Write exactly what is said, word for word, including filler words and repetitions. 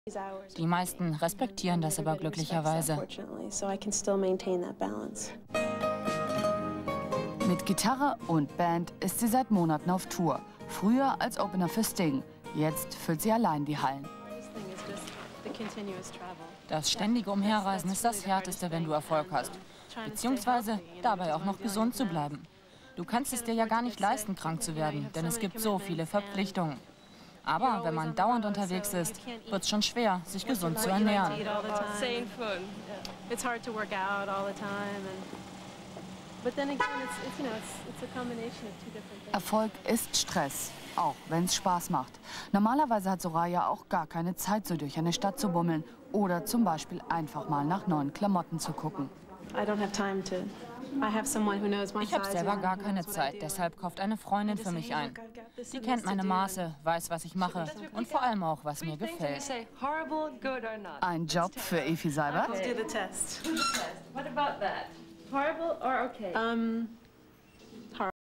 Die meisten respektieren das aber glücklicherweise. Mit Gitarre und Band ist sie seit Monaten auf Tour. Früher als Opener für Sting. Jetzt füllt sie allein die Hallen. Das ständige Umherreisen ist das Härteste, wenn du Erfolg hast. Beziehungsweise dabei auch noch gesund zu bleiben. Du kannst es dir ja gar nicht leisten, krank zu werden, denn es gibt so viele Verpflichtungen. Aber wenn man dauernd unterwegs ist, wird es schon schwer, sich gesund zu ernähren. Erfolg ist Stress, auch wenn es Spaß macht. Normalerweise hat Soraya auch gar keine Zeit, so durch eine Stadt zu bummeln oder zum Beispiel einfach mal nach neuen Klamotten zu gucken. Ich habe selber gar keine Zeit, deshalb kauft eine Freundin für mich ein. Sie kennt meine Maße, weiß, was ich mache und vor allem auch, was mir gefällt. Ein Job für Efi Seibert? Um,